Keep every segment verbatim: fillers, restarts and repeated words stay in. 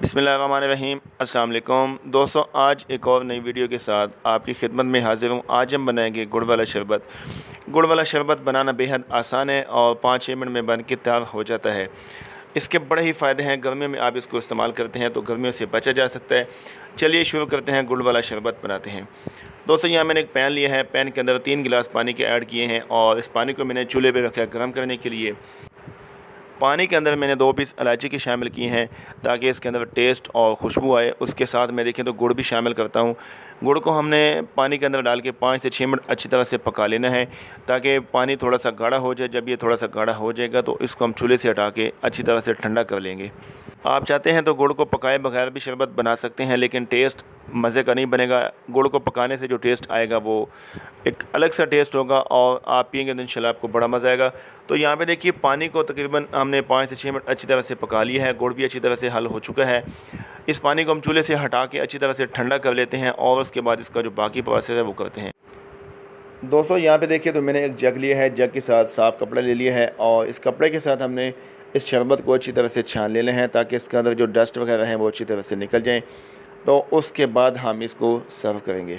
बिस्मिल्लाहिर्रहमानिर्रहीम। अस्सलाम वालेकुम दोस्तों, आज एक और नई वीडियो के साथ आपकी खिदमत में हाज़िर हूँ। आज हम बनाएंगे गुड़ वाला शरबत। गुड़ वाला शरबत बनाना बेहद आसान है और पाँच छः मिनट में बन के तैयार हो जाता है। इसके बड़े ही फ़ायदे हैं। गर्मियों में आप इसको इस्तेमाल करते हैं तो गर्मियों से बचा जा सकता है। चलिए शुरू करते हैं, गुड़ वाला शरबत बनाते हैं। दोस्तों, यहाँ मैंने एक पैन लिया है। पैन के अंदर तीन गिलास पानी के ऐड किए हैं और इस पानी को मैंने चूल्हे पर रखा है गर्म करने के लिए। पानी के अंदर मैंने दो पीस इलायची के शामिल किए हैं ताकि इसके अंदर टेस्ट और खुशबू आए। उसके साथ मैं देखें तो गुड़ भी शामिल करता हूँ। गुड़ को हमने पानी के अंदर डाल के पाँच से छः मिनट अच्छी तरह से पका लेना है ताकि पानी थोड़ा सा गाढ़ा हो जाए। जब ये थोड़ा सा गाढ़ा हो जाएगा तो इसको हम चूल्हे से हटा के अच्छी तरह से ठंडा कर लेंगे। आप चाहते हैं तो गुड़ को पकाए बगैर भी शरबत बना सकते हैं, लेकिन टेस्ट मज़े का नहीं बनेगा। गुड़ को पकाने से जो टेस्ट आएगा वो एक अलग सा टेस्ट होगा और आप पिएंगे तो इंशाल्लाह आपको बड़ा मज़ा आएगा। तो यहाँ पे देखिए, पानी को तकरीबन हमने पाँच से छः मिनट अच्छी तरह से पका लिया है। गुड़ भी अच्छी तरह से हल हो चुका है। इस पानी को हम चूल्हे से हटा के अच्छी तरह से ठंडा कर लेते हैं और उसके बाद इसका जो बाकी प्रोसेस है वो करते हैं। दोस्तों, यहाँ पे देखिए तो मैंने एक जग लिया है। जग के साथ साफ़ कपड़ा ले लिया है और इस कपड़े के साथ हमने इस शरबत को अच्छी तरह से छान लेना है ताकि इसके अंदर जो डस्ट वगैरह हैं वो अच्छी तरह से निकल जाएं। तो उसके बाद हम इसको सर्व करेंगे।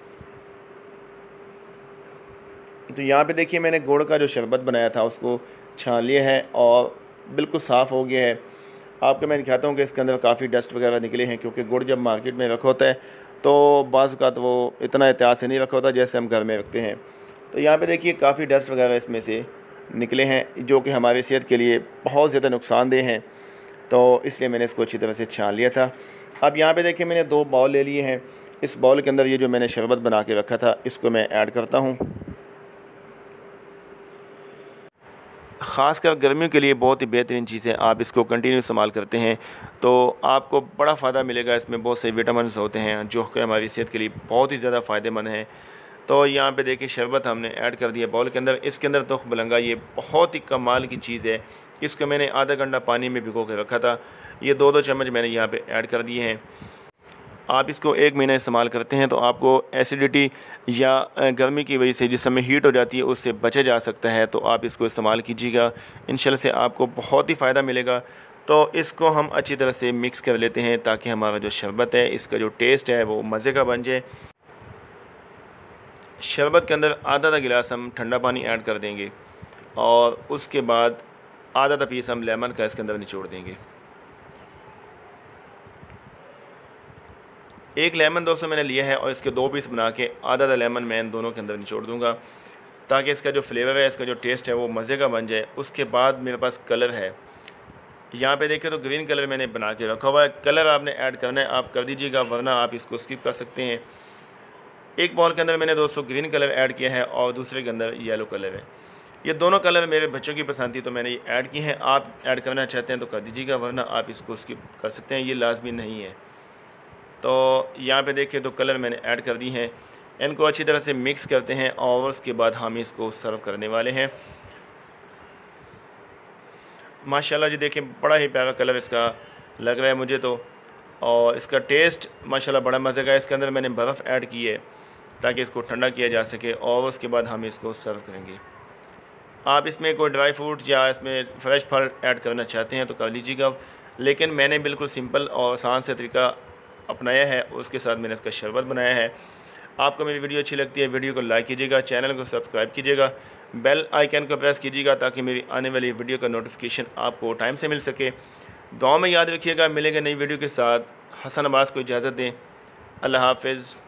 तो यहाँ पे देखिए, मैंने गुड़ का जो शरबत बनाया था उसको छान लिया है और बिल्कुल साफ़ हो गया है। आपको मैं दिखाता हूँ कि इसके अंदर काफ़ी डस्ट वगैरह निकले हैं, क्योंकि गुड़ जब मार्केट में रखा होता है तो बाज़ का तो वो इतना एहतियात से नहीं रखा होता जैसे हम घर में रखते हैं। तो यहाँ पे देखिए काफ़ी डस्ट वगैरह इसमें से निकले हैं जो कि हमारी सेहत के लिए बहुत ज़्यादा नुकसानदेह हैं। तो इसलिए मैंने इसको अच्छी तरह से छान लिया था। अब यहाँ पे देखिए मैंने दो बाउल ले लिए हैं। इस बाउल के अंदर ये जो मैंने शरबत बना के रखा था इसको मैं ऐड करता हूँ। ख़ासकर गर्मियों के लिए बहुत ही बेहतरीन चीज़ है। आप इसको कंटिन्यू इस्तेमाल करते हैं तो आपको बड़ा फ़ायदा मिलेगा। इसमें बहुत से विटामिन होते हैं जो कि हमारी सेहत के लिए बहुत ही ज़्यादा फ़ायदेमंद हैं। तो यहाँ पे देखिए शरबत हमने ऐड कर दिया बाउल के अंदर। इसके अंदर तुख बलंगा, ये बहुत ही कमाल की चीज़ है। इसको मैंने आधा घंटा पानी में भिगो के रखा था। ये दो दो चम्मच मैंने यहाँ पे ऐड कर दिए हैं। आप इसको एक महीना इस्तेमाल करते हैं तो आपको एसिडिटी या गर्मी की वजह से जिस समय हीट हो जाती है उससे बचा जा सकता है। तो आप इसको इस्तेमाल कीजिएगा, इंशाल्लाह से आपको बहुत ही फ़ायदा मिलेगा। तो इसको हम अच्छी तरह से मिक्स कर लेते हैं ताकि हमारा जो शरबत है इसका जो टेस्ट है वो मज़े का बन जाए। शरबत के अंदर आधा आधा गिलास हम ठंडा पानी ऐड कर देंगे और उसके बाद आधा आधा पीस हम लेमन का इसके अंदर निचोड़ देंगे। एक लेमन दोस्तों मैंने लिया है और इसके दो पीस बना के आधा आधा लेमन मैं इन दोनों के अंदर निचोड़ दूंगा ताकि इसका जो फ्लेवर है, इसका जो टेस्ट है वो मज़े का बन जाए। उसके बाद मेरे पास कलर है। यहाँ पे देखें तो ग्रीन कलर मैंने बना के रखा हुआ है। कलर आपने ऐड करना है, आप कर दीजिएगा, वरना आप इसको स्किप कर सकते हैं। एक बॉल के अंदर मैंने दोस्तों ग्रीन कलर ऐड किया है और दूसरे के अंदर येलो कलर है। ये दोनों कलर मेरे बच्चों की पसंद थी तो मैंने ये ऐड की हैं। आप ऐड करना चाहते हैं तो कर दीजिएगा, वरना आप इसको स्किप कर सकते हैं, ये लाजमी नहीं है। तो यहाँ पे देखिए तो कलर मैंने ऐड कर दी हैं। इनको अच्छी तरह से मिक्स करते हैं और उसके बाद हम इसको सर्व करने वाले हैं। माशाल्लाह जी देखिए, बड़ा ही प्यारा कलर इसका लग रहा है मुझे तो, और इसका टेस्ट माशाल्लाह बड़ा मज़े का है। इसके अंदर मैंने बर्फ़ ऐड की है ताकि इसको ठंडा किया जा सके और उसके बाद हम इसको सर्व करेंगे। आप इसमें कोई ड्राई फ्रूट या इसमें फ्रेश फल ऐड करना चाहते हैं तो कर लीजिएगा, लेकिन मैंने बिल्कुल सिंपल और आसान से तरीका अपनाया है, उसके साथ मैंने इसका शरबत बनाया है। आपको मेरी वीडियो अच्छी लगती है, वीडियो को लाइक कीजिएगा, चैनल को सब्सक्राइब कीजिएगा, बेल आइकन को प्रेस कीजिएगा ताकि मेरी आने वाली वीडियो का नोटिफिकेशन आपको टाइम से मिल सके। दुआ में याद रखिएगा, मिलेंगे नई वीडियो के साथ। हसन अब्बास को इजाज़त दें। अल्लाह हाफ़िज़।